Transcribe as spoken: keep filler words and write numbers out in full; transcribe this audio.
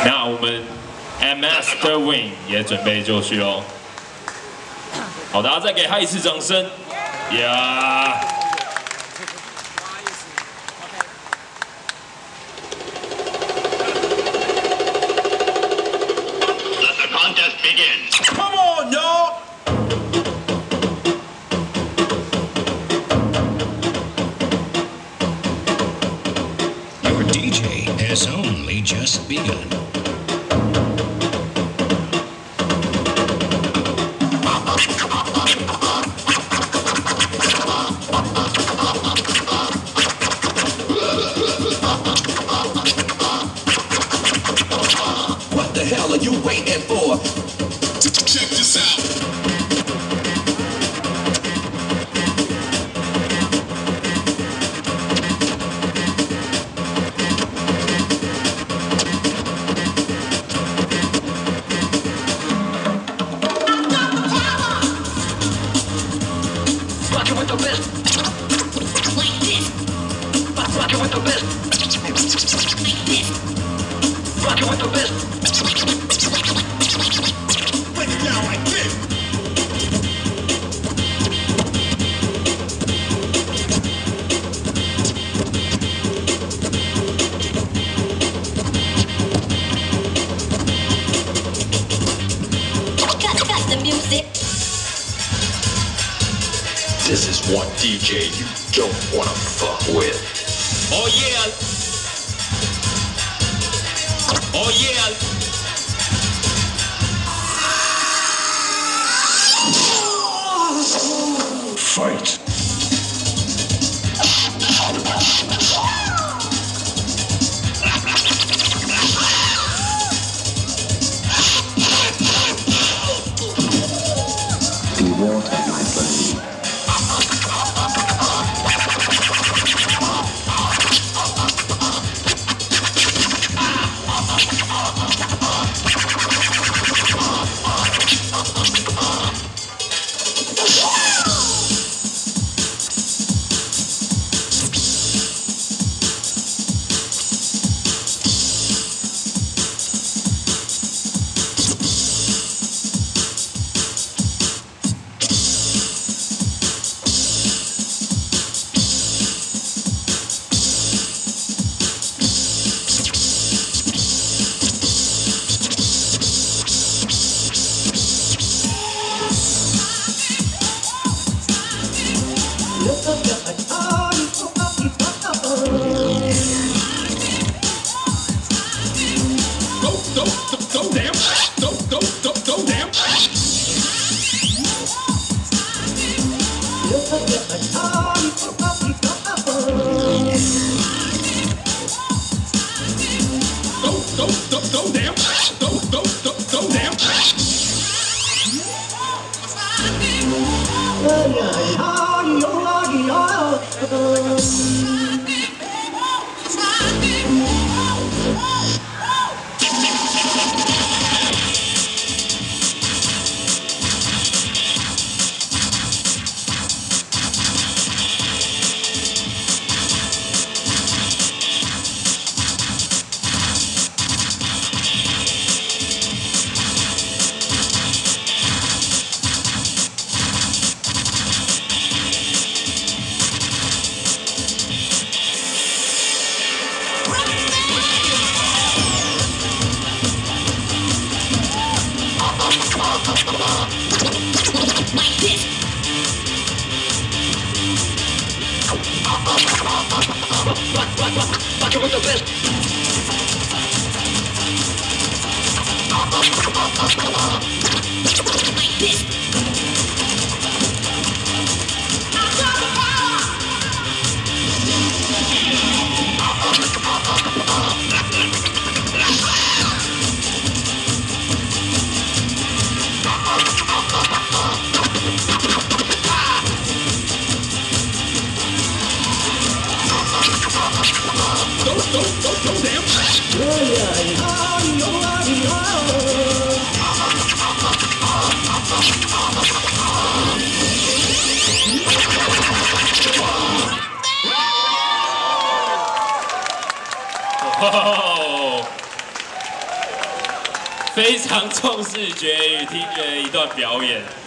那我们 Master Win 也准备就绪喽。好，大家再给他一次掌声。呀！ Come on, y'all! Your D J has only just begun. What the hell are you waiting for? Check this out. Rockin' with the best. Like this. Rockin' with the best. Like this. Rockin' with the best. Break it down like this. Cut, cut the music. This is one D J you don't wanna fuck with. Oh yeah! Oh yeah! Fight. Be water, my buddy. Rockin' with the best. Like this. 非常重视绝语，听觉一段表演。